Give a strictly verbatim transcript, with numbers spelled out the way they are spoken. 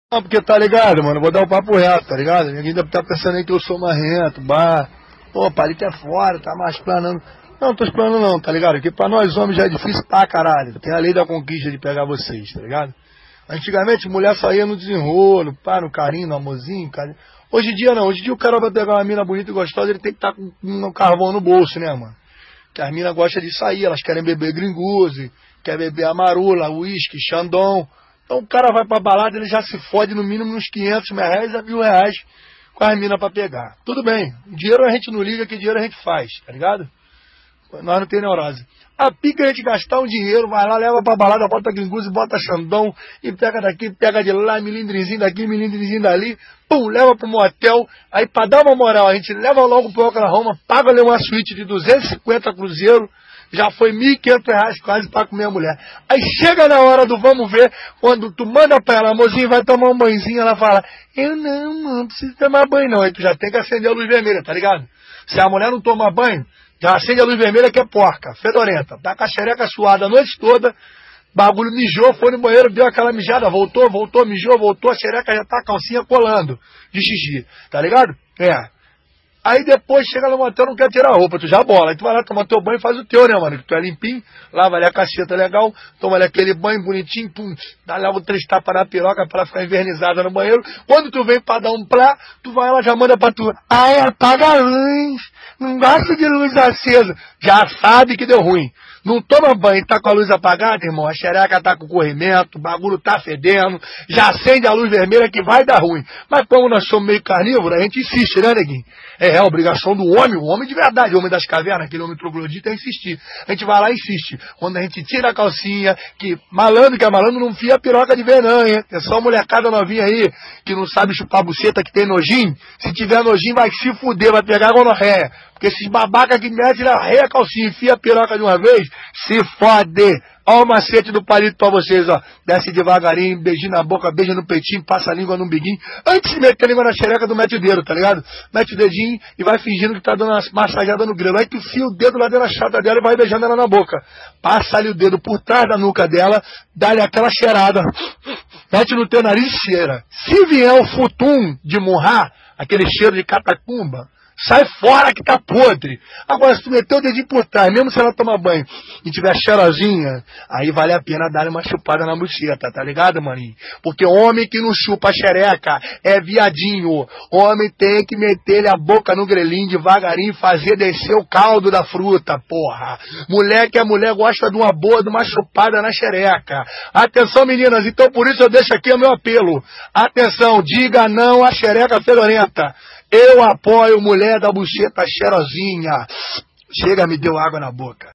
Não, porque tá ligado, mano, vou dar um papo reto, tá ligado? Ninguém deve estar pensando aí que eu sou marrento, bah. Pô, palito é fora, tá mais planando. Não, não tô explanando não, tá ligado? Porque pra nós homens já é difícil pra caralho. Tem a lei da conquista de pegar vocês, tá ligado? Antigamente mulher saía no desenrolo, pá, no carinho, no amorzinho, carinho. Hoje em dia não, hoje em dia o cara vai pegar uma mina bonita e gostosa, ele tem que estar tá com um carvão no bolso, né, mano? Que as minas gostam de sair, elas querem beber gringuse, quer beber amarula, uísque, xandão. Então o cara vai pra balada, ele já se fode no mínimo uns quinhentos reais a mil reais com as minas pra pegar. Tudo bem, dinheiro a gente não liga, que dinheiro a gente faz, tá ligado? Nós não tem neurose. A pica é a gente gastar um dinheiro, vai lá, leva pra balada, bota gringuse, bota xandão, e pega daqui, pega de lá, milindrezinho daqui, milindrezinho dali, pum, leva pro motel. Aí pra dar uma moral, a gente leva logo pro Oklahoma, paga ali uma suíte de duzentos e cinquenta cruzeiro, já foi mil e quinhentos reais quase pra comer a mulher. Aí chega na hora do vamos ver, quando tu manda pra ela, amorzinho, vai tomar um banhozinho, ela fala, eu não, mano, não preciso tomar banho não. Aí tu já tem que acender a luz vermelha, tá ligado? Se a mulher não toma banho, já acende a luz vermelha que é porca, fedorenta. Tá com a xereca suada a noite toda, bagulho mijou, foi no banheiro, deu aquela mijada, voltou, voltou, mijou, voltou, a xereca já tá a calcinha colando de xixi, tá ligado? É. Aí depois chega no motel, não quer tirar a roupa, tu já bola. Aí tu vai lá tomar teu banho e faz o teu, né, mano? Que tu é limpinho, lava ali a caceta legal, toma ali aquele banho bonitinho, pum, dá logo três tapas na piroca pra ela ficar invernizada no banheiro. Quando tu vem pra dar um plá, tu vai lá, já manda pra tu. Ai, apaga a luz, não gosto de luz acesa. Já sabe que deu ruim. Não toma banho, tá com a luz apagada, irmão, a xereca tá com corrimento, o bagulho tá fedendo, já acende a luz vermelha que vai dar ruim. Mas como nós somos meio carnívoros, a gente insiste, né, neguinho? É, é a obrigação do homem, o homem de verdade, o homem das cavernas, aquele homem troglodita, é insistir. A gente vai lá e insiste. Quando a gente tira a calcinha, que malandro que é malandro não fia a piroca de ver não, hein? É só molecada novinha aí, que não sabe chupar buceta, que tem nojinho. Se tiver nojinho, vai se fuder, vai pegar gonorreia. Porque esses babaca que metem na reia a calcinha e enfia a piroca de uma vez, se fode. Olha o macete do palito pra vocês, ó. Desce devagarinho, beijinho na boca, beija no peitinho, passa a língua no biguinho. Antes de meter a língua na xereca, tu mete o dedo, tá ligado? Mete o dedinho e vai fingindo que tá dando uma massageada no grelo. Aí tu fia o dedo lá dentro da chata dela e vai beijando ela na boca. Passa ali o dedo por trás da nuca dela, dá-lhe aquela cheirada. Mete no teu nariz e cheira. Se vier o futum de murrar, aquele cheiro de catacumba, sai fora que tá podre. Agora, se tu meter o dedinho por trás, mesmo se ela tomar banho e tiver cheirosinha, aí vale a pena dar uma chupada na buceta, tá ligado, maninho? Porque homem que não chupa a xereca é viadinho. Homem tem que meter a boca no grelhinho devagarinho e fazer descer o caldo da fruta, porra. Mulher que é mulher gosta de uma boa, de uma chupada na xereca. Atenção, meninas, então por isso eu deixo aqui o meu apelo. Atenção, diga não à xereca fedorenta. Eu apoio mulher da buceta cheirosinha. Chega, me deu água na boca.